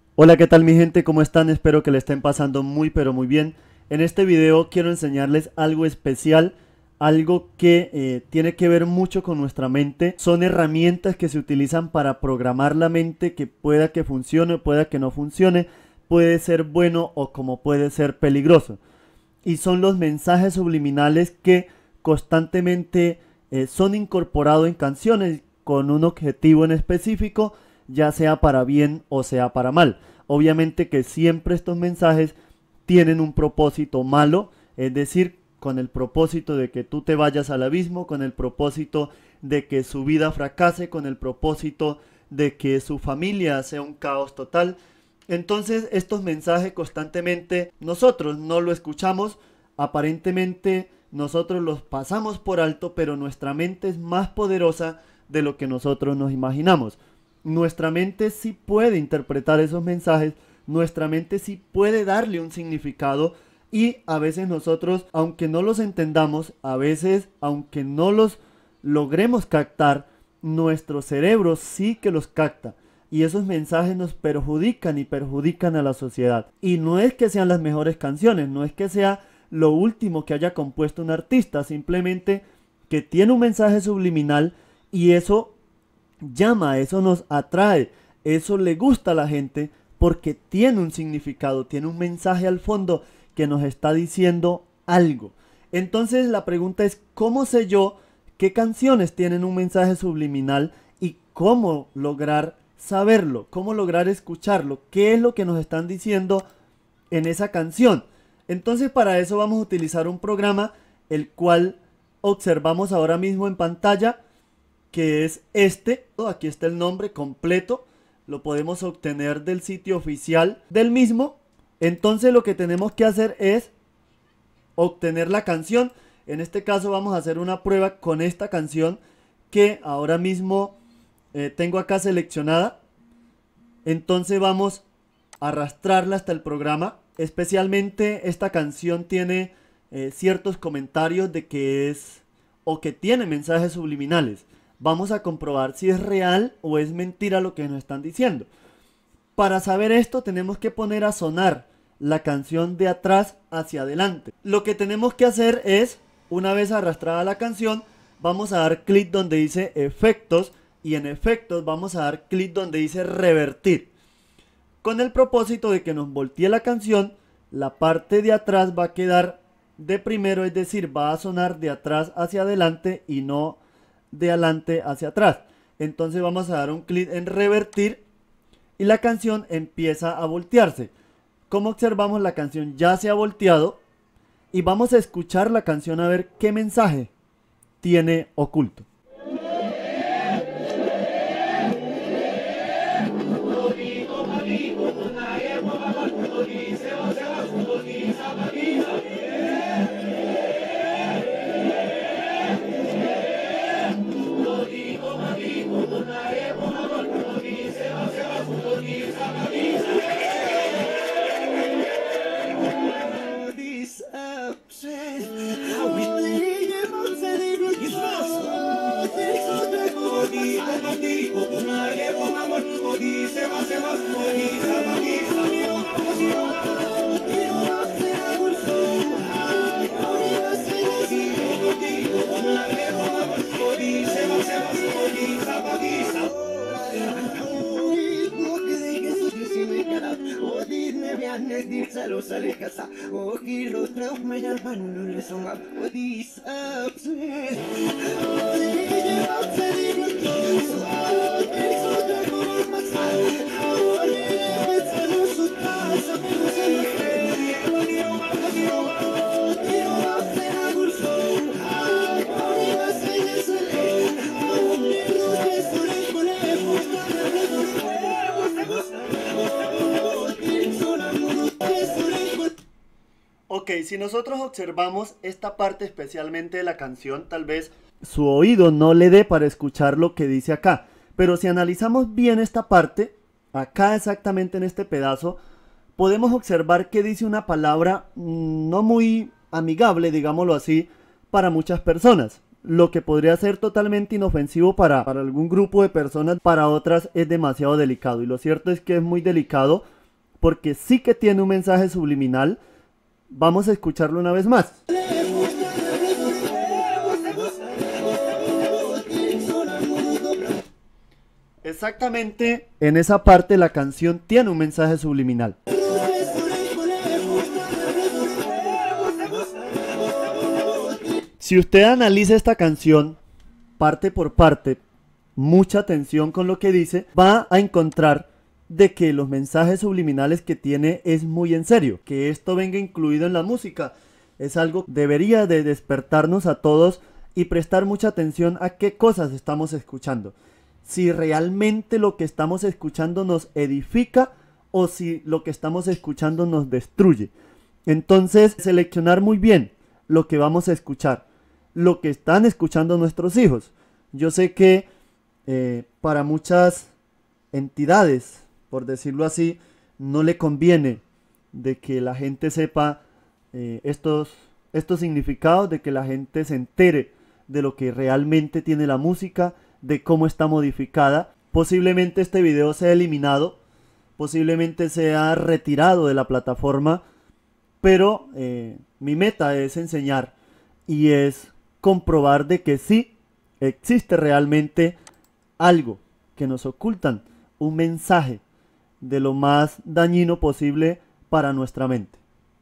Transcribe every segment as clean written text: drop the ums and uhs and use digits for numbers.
Hola, ¿qué tal mi gente? ¿Cómo están? Espero que le estén pasando muy pero muy bien. En este video quiero enseñarles algo especial, algo que tiene que ver mucho con nuestra mente. Son herramientas que se utilizan para programar la mente, que pueda que funcione, pueda que no funcione, puede ser bueno o como puede ser peligroso. Y son los mensajes subliminales que constantemente son incorporados en canciones con un objetivo en específico, ya sea para bien o sea para mal. Obviamente que siempre estos mensajes tienen un propósito malo, es decir, con el propósito de que tú te vayas al abismo, con el propósito de que su vida fracase, con el propósito de que su familia sea un caos total. Entonces estos mensajes constantemente nosotros no lo escuchamos, aparentemente nosotros los pasamos por alto, pero nuestra mente es más poderosa de lo que nosotros nos imaginamos. Nuestra mente sí puede interpretar esos mensajes, nuestra mente sí puede darle un significado y a veces nosotros, aunque no los entendamos, a veces, aunque no los logremos captar, nuestro cerebro sí que los capta. Y esos mensajes nos perjudican y perjudican a la sociedad. Y no es que sean las mejores canciones, no es que sea lo último que haya compuesto un artista, simplemente que tiene un mensaje subliminal y eso llama, eso nos atrae, eso le gusta a la gente porque tiene un significado, tiene un mensaje al fondo que nos está diciendo algo. Entonces la pregunta es, ¿cómo sé yo qué canciones tienen un mensaje subliminal y cómo lograr saberlo, cómo lograr escucharlo, qué es lo que nos están diciendo en esa canción? Entonces para eso vamos a utilizar un programa el cual observamos ahora mismo en pantalla, que es este. Aquí está el nombre completo, lo podemos obtener del sitio oficial del mismo. Entonces lo que tenemos que hacer es obtener la canción. En este caso vamos a hacer una prueba con esta canción que ahora mismo tengo acá seleccionada. Entonces vamos a arrastrarla hasta el programa. Especialmente esta canción tiene ciertos comentarios de que es o que tiene mensajes subliminales. Vamos a comprobar si es real o es mentira lo que nos están diciendo. Para saber esto tenemos que poner a sonar la canción de atrás hacia adelante. Lo que tenemos que hacer es, una vez arrastrada la canción, vamos a dar clic donde dice efectos y en efectos vamos a dar clic donde dice revertir. Con el propósito de que nos voltee la canción, la parte de atrás va a quedar de primero, es decir, va a sonar de atrás hacia adelante y no de adelante hacia atrás. Entonces vamos a dar un clic en revertir y la canción empieza a voltearse. Como observamos, la canción ya se ha volteado y vamos a escuchar la canción a ver qué mensaje tiene oculto. Ok, si nosotros observamos esta parte especialmente de la canción, tal vez su oído no le dé para escuchar lo que dice acá. Pero si analizamos bien esta parte, acá exactamente en este pedazo, podemos observar que dice una palabra no muy amigable, digámoslo así, para muchas personas. Lo que podría ser totalmente inofensivo para algún grupo de personas, para otras es demasiado delicado. Y lo cierto es que es muy delicado porque sí que tiene un mensaje subliminal. Vamos a escucharlo una vez más. Exactamente en esa parte la canción tiene un mensaje subliminal. Si usted analiza esta canción parte por parte, mucha atención con lo que dice, va a encontrar de que los mensajes subliminales que tiene es muy en serio. Que esto venga incluido en la música es algo que debería de despertarnos a todos y prestar mucha atención a qué cosas estamos escuchando. Si realmente lo que estamos escuchando nos edifica o si lo que estamos escuchando nos destruye. Entonces, seleccionar muy bien lo que vamos a escuchar, lo que están escuchando nuestros hijos. Yo sé que para muchas entidades, por decirlo así, no le conviene de que la gente sepa estos significados, de que la gente se entere de lo que realmente tiene la música, de cómo está modificada. Posiblemente este video sea eliminado, posiblemente sea retirado de la plataforma, pero mi meta es enseñar y es comprobar de que sí existe realmente algo que nos ocultan, un mensaje de lo más dañino posible para nuestra mente.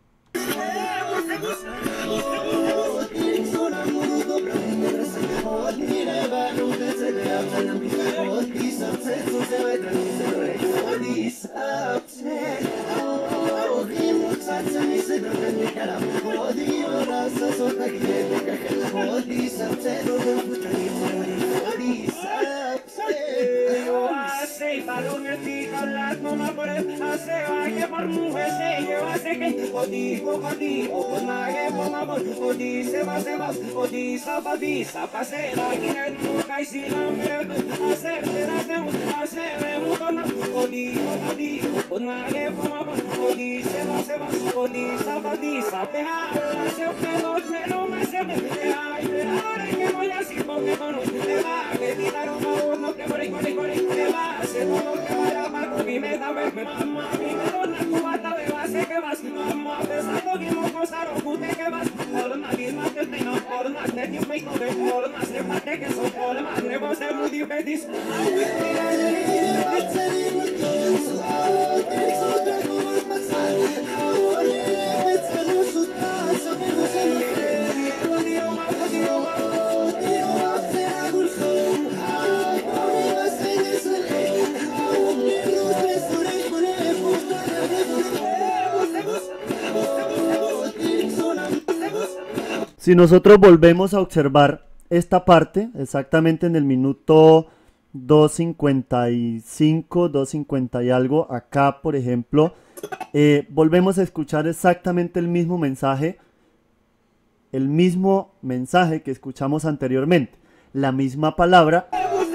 Si nosotros volvemos a observar esta parte, exactamente en el minuto 2:55, 2:50 y algo, acá por ejemplo, volvemos a escuchar exactamente el mismo mensaje que escuchamos anteriormente, la misma palabra.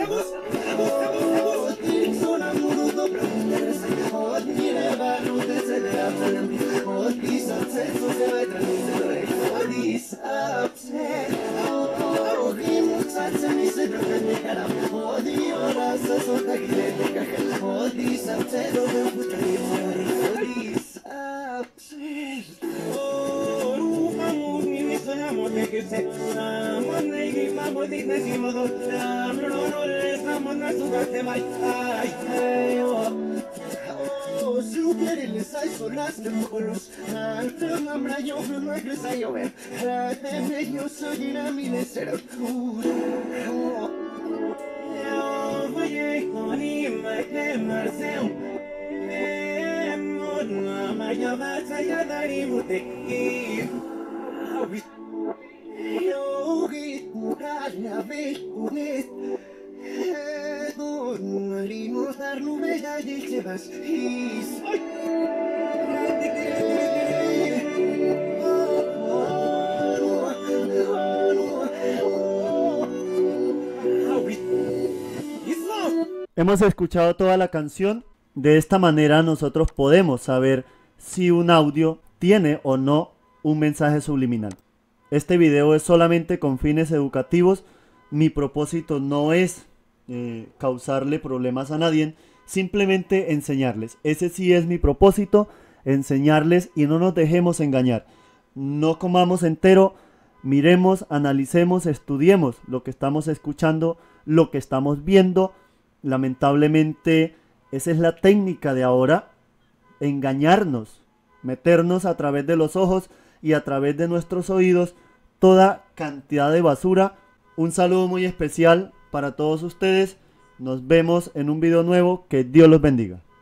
Hemos escuchado toda la canción. De esta manera nosotros podemos saber si un audio tiene o no un mensaje subliminal. Este video es solamente con fines educativos. Mi propósito no es causarle problemas a nadie, simplemente enseñarles. Ese sí es mi propósito, enseñarles y no nos dejemos engañar. No comamos entero, miremos, analicemos, estudiemos lo que estamos escuchando, lo que estamos viendo. Lamentablemente, esa es la técnica de ahora, engañarnos, meternos a través de los ojos y a través de nuestros oídos toda cantidad de basura. Un saludo muy especial para todos ustedes. Nos vemos en un video nuevo. Que Dios los bendiga.